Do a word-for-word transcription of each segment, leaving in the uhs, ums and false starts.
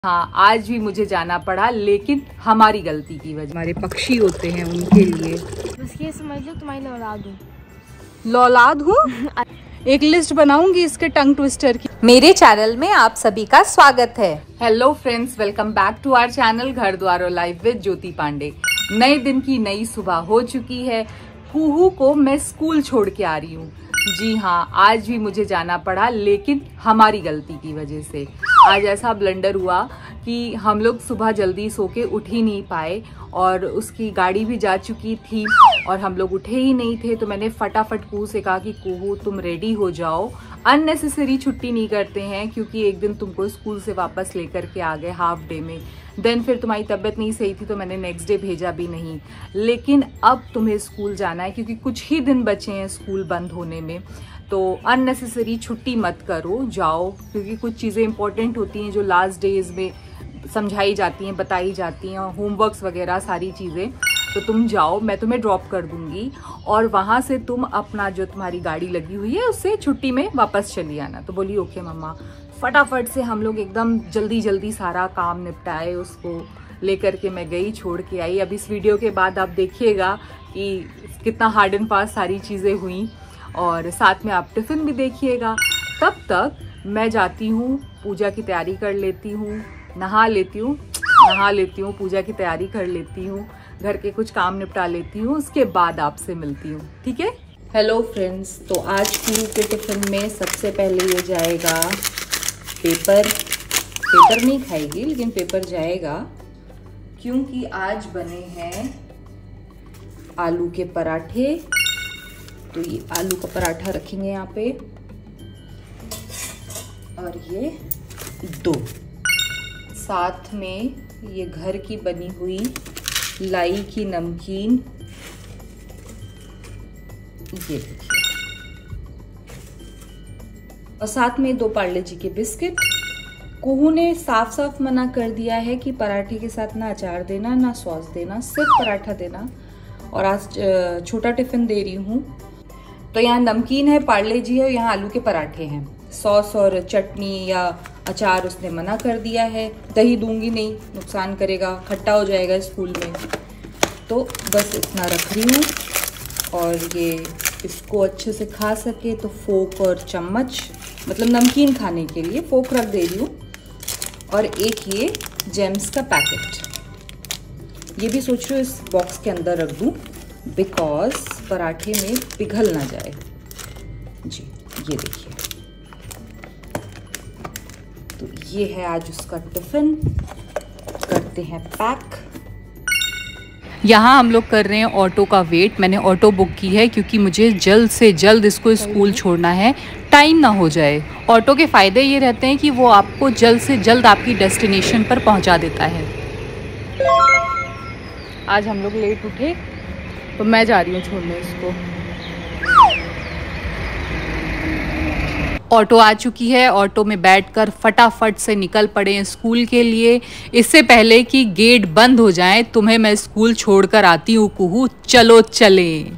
हाँ, आज भी मुझे जाना पड़ा, लेकिन हमारी गलती की वजह। हमारे पक्षी होते हैं उनके लिए। बस ये समझ लो तुम्हारी लौलाद हूँ। लौलाद हूँ। एक लिस्ट बनाऊंगी इसके टंग ट्विस्टर की। मेरे चैनल में आप सभी का स्वागत है। Hello friends, welcome back to our channel Ghar Dwar live with ज्योति पांडे। नए दिन की नई सुबह हो चुकी है। कुहू को मैं स्कूल छोड़ के आ रही हूँ। जी हाँ, आज भी मुझे जाना पड़ा, लेकिन हमारी गलती की वजह से। आज ऐसा ब्लंडर हुआ कि हम लोग सुबह जल्दी सो के उठ ही नहीं पाए और उसकी गाड़ी भी जा चुकी थी और हम लोग उठे ही नहीं थे। तो मैंने फटाफट कुहू से कहा कि कुहू तुम रेडी हो जाओ, अननेसेसरी छुट्टी नहीं करते हैं, क्योंकि एक दिन तुमको स्कूल से वापस लेकर के आ गए हाफ डे में। देन फिर तुम्हारी तबीयत नहीं सही थी तो मैंने नेक्स्ट डे भेजा भी नहीं। लेकिन अब तुम्हें स्कूल जाना है क्योंकि कुछ ही दिन बचे हैं स्कूल बंद होने में। तो अननेसेसरी छुट्टी मत करो, जाओ, क्योंकि कुछ चीज़ें इंपॉर्टेंट होती हैं जो लास्ट डेज में समझाई जाती हैं, बताई जाती हैं, होमवर्क्स वगैरह सारी चीज़ें। तो तुम जाओ, मैं तुम्हें ड्रॉप कर दूंगी और वहाँ से तुम अपना जो तुम्हारी गाड़ी लगी हुई है उससे छुट्टी में वापस चली आना। तो बोली ओके मम्मा। फटाफट से हम लोग एकदम जल्दी जल्दी सारा काम निपटाए, उसको लेकर के मैं गई, छोड़ के आई। अब इस वीडियो के बाद आप देखिएगा कि कितना हार्ड एंड फास्ट सारी चीज़ें हुई और साथ में आप टिफ़िन भी देखिएगा। तब तक मैं जाती हूँ, पूजा की तैयारी कर लेती हूँ, नहा लेती हूँ नहा लेती हूँ पूजा की तैयारी कर लेती हूँ, घर के कुछ काम निपटा लेती हूँ, उसके बाद आपसे मिलती हूँ, ठीक है। हेलो फ्रेंड्स, तो आज कुहू के टिफ़िन में सबसे पहले ये जाएगा पेपर। पेपर नहीं खाएगी लेकिन पेपर जाएगा, क्योंकि आज बने हैं आलू के पराठे। तो ये आलू का पराठा रखेंगे यहाँ पे, और ये दो, साथ में ये घर की बनी हुई लाई की नमकीन, ये देखिए, और साथ में दो पार्ले जी के बिस्किट। कुहू ने साफ साफ मना कर दिया है कि पराठे के साथ ना अचार देना, ना सॉस देना, सिर्फ पराठा देना। और आज छोटा टिफिन दे रही हूँ। तो यहाँ नमकीन है, पार्ले जी है, यहाँ आलू के पराठे हैं। सॉस और चटनी या अचार उसने मना कर दिया है। दही दूंगी नहीं, नुकसान करेगा, खट्टा हो जाएगा स्कूल में। तो बस इतना रख रही हूँ। और ये इसको अच्छे से खा सके तो फोक और चम्मच, मतलब नमकीन खाने के लिए फोक रख दे रही हूँ। और एक ये जेम्स का पैकेट, ये भी सोच रही हूँ इस बॉक्स के अंदर रख दूँ, बिकॉज पराठे में पिघल ना जाए। जी ये देखिए, तो ये है आज उसका टिफिन। करते हैं पैक। यहाँ हम लोग कर रहे हैं ऑटो का वेट। मैंने ऑटो बुक की है क्योंकि मुझे जल्द से जल्द इसको स्कूल छोड़ना है, टाइम ना हो जाए। ऑटो के फ़ायदे ये रहते हैं कि वो आपको जल्द से जल्द आपकी डेस्टिनेशन पर पहुंचा देता है। आज हम लोग लेट उठे तो मैं जा रही हूँ छोड़ने इसको। ऑटो आ चुकी है, ऑटो में बैठकर फटाफट से निकल पड़े हैं स्कूल के लिए। इससे पहले कि गेट बंद हो जाए, तुम्हें मैं स्कूल छोड़कर आती हूँ कुहू, चलो चलें।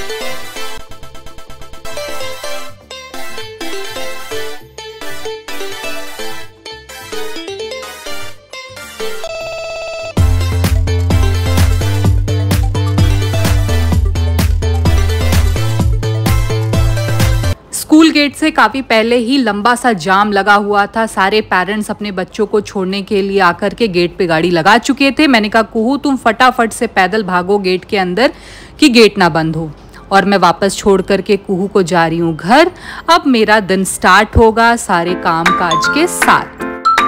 स्कूल गेट से काफ़ी पहले ही लंबा सा जाम लगा हुआ था। सारे पेरेंट्स अपने बच्चों को छोड़ने के लिए आकर के गेट पे गाड़ी लगा चुके थे। मैंने कहा कुहू तुम फटाफट से पैदल भागो गेट के अंदर कि गेट ना बंद हो। और मैं वापस छोड़ करके कुहू को जा रही हूँ घर। अब मेरा दिन स्टार्ट होगा सारे काम काज के साथ।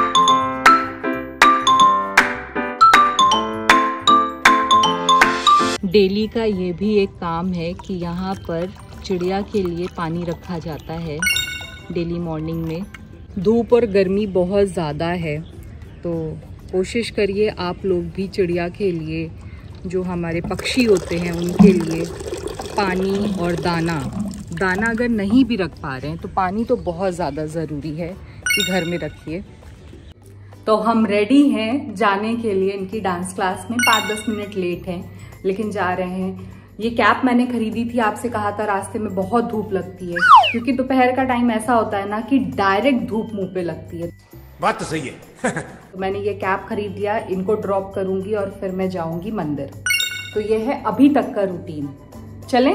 डेली का ये भी एक काम है कि यहाँ पर चिड़िया के लिए पानी रखा जाता है डेली मॉर्निंग में। धूप और गर्मी बहुत ज़्यादा है, तो कोशिश करिए आप लोग भी चिड़िया के लिए, जो हमारे पक्षी होते हैं उनके लिए पानी और दाना दाना अगर नहीं भी रख पा रहे हैं तो पानी तो बहुत ज़्यादा ज़रूरी है कि घर में रखिए। तो हम रेडी हैं जाने के लिए इनकी डांस क्लास में। पाँच दस मिनट लेट हैं लेकिन जा रहे हैं। ये कैप मैंने खरीदी थी, आपसे कहा था रास्ते में बहुत धूप लगती है, क्योंकि दोपहर का टाइम ऐसा होता है ना कि डायरेक्ट धूप मुंह पे लगती है। बात तो सही है। तो मैंने ये कैब खरीद लिया, इनको ड्रॉप करूंगी और फिर मैं जाऊंगी मंदिर। तो ये है अभी तक का रूटीन। चलें?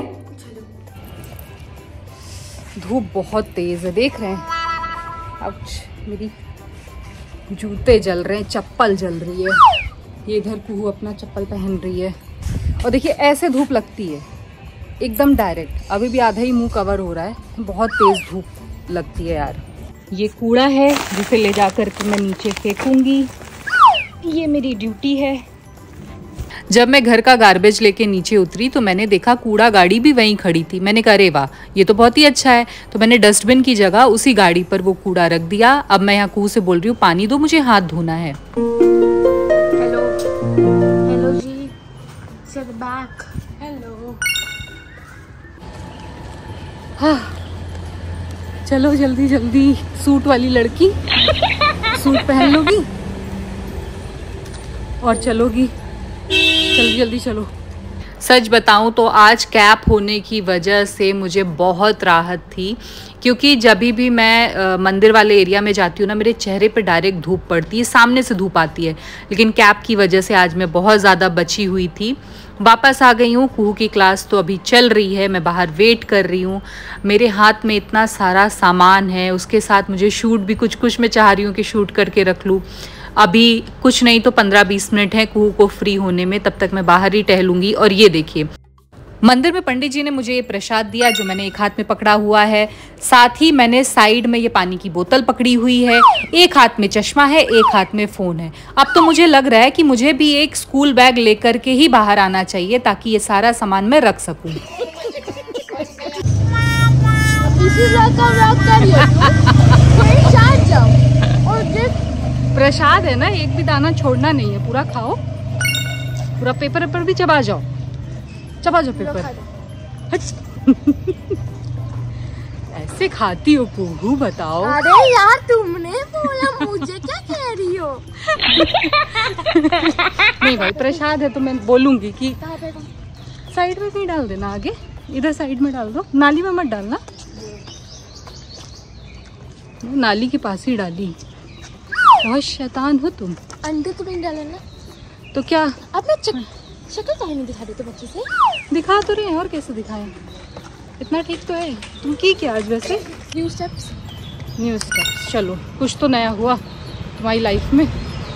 धूप बहुत तेज है, देख रहे हैं। अब मेरी जूते जल रहे हैं, चप्पल जल रही है। ये इधर कुहू अपना चप्पल पहन रही है। और देखिए ऐसे धूप लगती है एकदम डायरेक्ट। अभी भी आधा ही मुंह कवर हो रहा है, बहुत तेज धूप लगती है यार। ये कूड़ा है जिसे ले जाकर के मैं नीचे फेंकूंगी। ये मेरी ड्यूटी है। जब मैं घर का गार्बेज लेके नीचे उतरी तो मैंने देखा कूड़ा गाड़ी भी वहीं खड़ी थी। मैंने कहा अरे वाह, ये तो बहुत ही अच्छा है। तो मैंने डस्टबिन की जगह उसी गाड़ी पर वो कूड़ा रख दिया। अब मैं यहाँ कुहू से बोल रही हूँ पानी दो, मुझे हाथ धोना है। हेलो हेलो जी, सिट बैक। हेलो। हाँ चलो जल्दी जल्दी। सूट वाली लड़की सूट पहन लोगी और चलोगी। जल्दी जल्दी चलो। सच बताऊं तो आज कैप होने की वजह से मुझे बहुत राहत थी, क्योंकि जब भी मैं आ, मंदिर वाले एरिया में जाती हूँ ना, मेरे चेहरे पे डायरेक्ट धूप पड़ती है, सामने से धूप आती है। लेकिन कैप की वजह से आज मैं बहुत ज़्यादा बची हुई थी। वापस आ गई हूँ। कुहू की क्लास तो अभी चल रही है, मैं बाहर वेट कर रही हूँ। मेरे हाथ में इतना सारा सामान है, उसके साथ मुझे शूट भी कुछ कुछ मैं चाह रही हूँ कि शूट करके रख लूँ। अभी कुछ नहीं तो पंद्रह बीस मिनट है कुहू को फ्री होने में, तब तक मैं बाहर ही टहलूंगी। और ये देखिए मंदिर में पंडित जी ने मुझे ये प्रसाद दिया जो मैंने एक हाथ में पकड़ा हुआ है। साथ ही मैंने साइड में ये पानी की बोतल पकड़ी हुई है। एक हाथ में चश्मा है, एक हाथ में फ़ोन है। अब तो मुझे लग रहा है कि मुझे भी एक स्कूल बैग लेकर के ही बाहर आना चाहिए ताकि ये सारा सामान मैं रख सकूं। प्रसाद है ना, एक भी दाना छोड़ना नहीं है, पूरा खाओ। पूरा पेपर पर भी चबा जाओ, चबा जाओ पेपर। ऐसे खाती हो कुहू, बताओ। अरे यार तुमने बोला, मुझे क्या कह रही हो? नहीं भाई प्रसाद है तो मैं बोलूंगी कि साइड में नहीं डाल देना, आगे इधर साइड में डाल दो, नाली में मत डालना। नाली के पास ही डाली। बहुत शैतान हो तुम। अंदर तो नहीं डाला ना, तो क्या अब मैं शक्ल काहे नहीं दिखा देते बच्चे से? दिखा तो रहे हैं, और कैसे दिखाएं? इतना ठीक तो है। तुम की क्या आज वैसे? New steps. न्यू स्टेप्स, चलो कुछ तो नया हुआ तुम्हारी लाइफ में।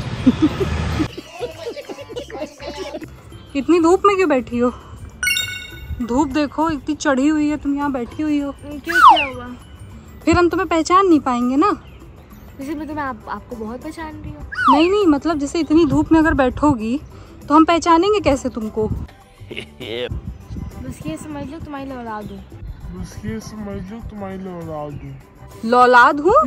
इतनी धूप में क्यों बैठी हो? धूप देखो इतनी चढ़ी हुई है, तुम यहाँ बैठी हुई हो। क्यों, क्या हुआ? फिर हम तुम्हें पहचान नहीं पाएंगे ना। जैसे मैं तुम्हें आप, आपको बहुत पहचान रही हूँ। नहीं नहीं, मतलब जैसे इतनी धूप में अगर बैठोगी तो हम पहचानेंगे कैसे तुमको? बस ये समझ लो तुम्हारी औलाद हूँ। बस ये समझ लो तुम्हारी औलाद हूँ। लौलाद हूँ?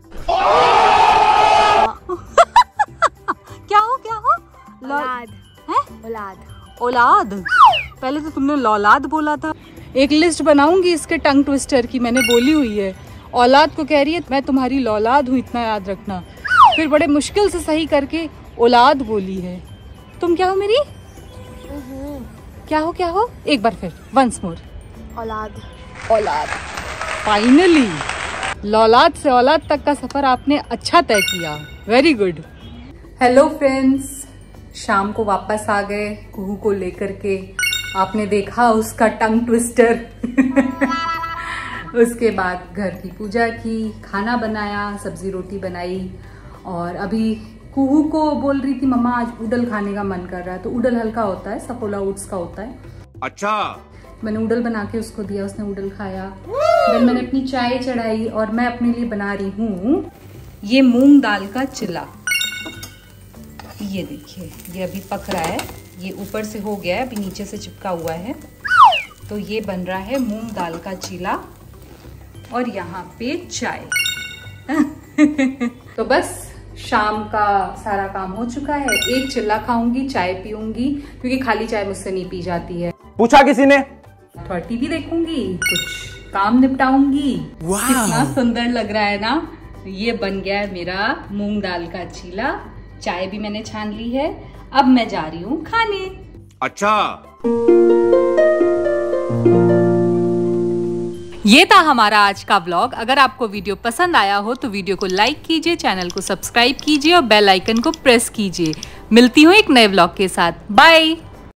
क्या हो क्या हो? औलाद है? औलाद। औलाद? पहले तो तुमने लौलाद बोला था। एक लिस्ट बनाऊंगी इसके टंग ट्विस्टर की, मैंने बोली हुई है। औलाद को कह रही है मैं तुम्हारी लौलाद हूँ, इतना याद रखना। फिर बड़े मुश्किल से सही करके औलाद बोली है। तुम क्या हो मेरी? क्या हो क्या हो? एक बार फिर, वंस मोर। औलाद। औलाद। फाइनली लौलाद से औलाद तक का सफर आपने अच्छा तय किया, वेरी गुड। हेलो फ्रेंड्स, शाम को वापस आ गए कुहू को लेकर के। आपने देखा उसका टंग ट्विस्टर। उसके बाद घर की पूजा की, खाना बनाया, सब्जी रोटी बनाई। और अभी कुहू को बोल रही थी मम्मा आज उडल खाने का मन कर रहा है। तो उडल हल्का होता है, सफोला ओट्स का होता है। अच्छा। मैंने उडल बना के उसको दिया, उसने उडल खाया। फिर मैंने अपनी चाय चढ़ाई और मैं अपने लिए बना रही हूँ ये मूंग दाल का चिल्ला। ये देखिए, ये अभी पक रहा है, ये ऊपर से हो गया है, अभी नीचे से चिपका हुआ है। तो ये बन रहा है मूंग दाल का चिल्ला और यहाँ पे चाय। तो बस शाम का सारा काम हो चुका है। एक चिल्ला खाऊंगी, चाय पीऊंगी, क्योंकि खाली चाय मुझसे नहीं पी जाती है। पूछा किसी ने? थोड़ा टीवी देखूंगी, कुछ काम निपटाऊंगी। कितना सुंदर लग रहा है ना। ये बन गया है मेरा मूंग दाल का चीला। चाय भी मैंने छान ली है, अब मैं जा रही हूँ खाने। ये था हमारा आज का व्लॉग। अगर आपको वीडियो पसंद आया हो तो वीडियो को लाइक कीजिए, चैनल को सब्सक्राइब कीजिए और बेल आइकन को प्रेस कीजिए। मिलती हूँ एक नए व्लॉग के साथ। बाय।